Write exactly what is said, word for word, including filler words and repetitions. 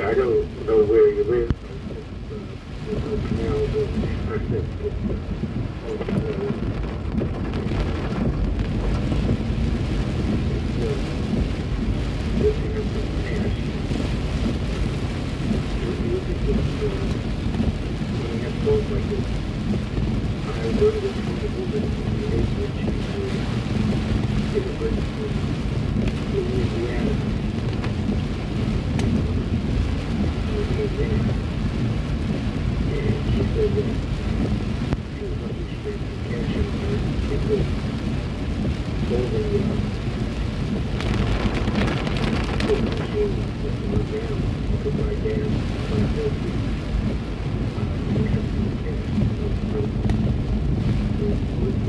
I don't know where you live, but there's no canals or access to lifting up some cash. It would be good when we have calls like this. I learned this from the woman in the age which she was immigrant from Louisiana. There. And she said that she was lucky she got some cash in her. It was golden uh, gold machine that went down, multiplied down, by filthy. Uh, we had some cash. So, so,